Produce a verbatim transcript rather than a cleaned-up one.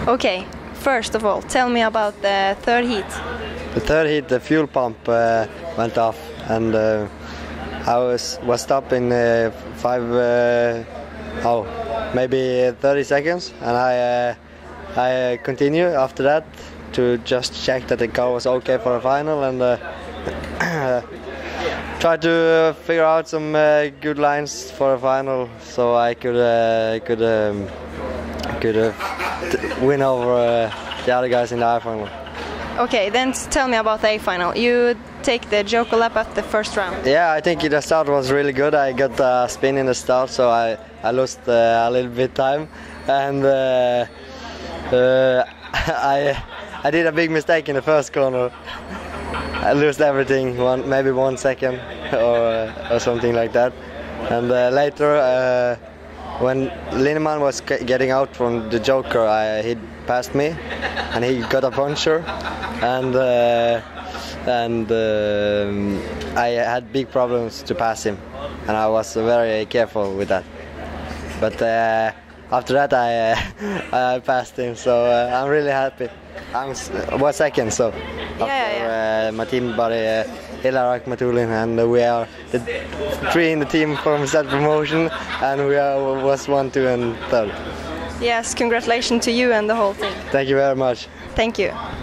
Okay, first of all, tell me about the third heat. The third heat, the fuel pump uh, went off, and uh, I was was stopped in uh, five, uh, oh, maybe thirty seconds, and I uh, I continue after that to just check that the car was okay for the final, and uh, try to uh, figure out some uh, good lines for the final, so I could uh, could um, could uh, win over uh, the other guys in the I final. Okay, then tell me about the A final. You take the joker lap at the first round. Yeah, I think the start was really good. I got a spin in the start, so I I lost uh, a little bit time, and uh, uh, I I did a big mistake in the first corner. I lost everything, one maybe one second or or something like that, and uh, later. Uh, When Linnemann was getting out from the joker, I, he passed me, and he got a puncture, and uh, and um, I had big problems to pass him, and I was very careful with that. But uh, after that, I uh, I passed him, so uh, I'm really happy. I was second, so yeah, yeah, yeah. Uh, my team buddy uh, Ilarak Matulin, and uh, we are the three in the team from that promotion, and we are, was one, two, and third. Yes, congratulations to you and the whole team. Thank you very much. Thank you.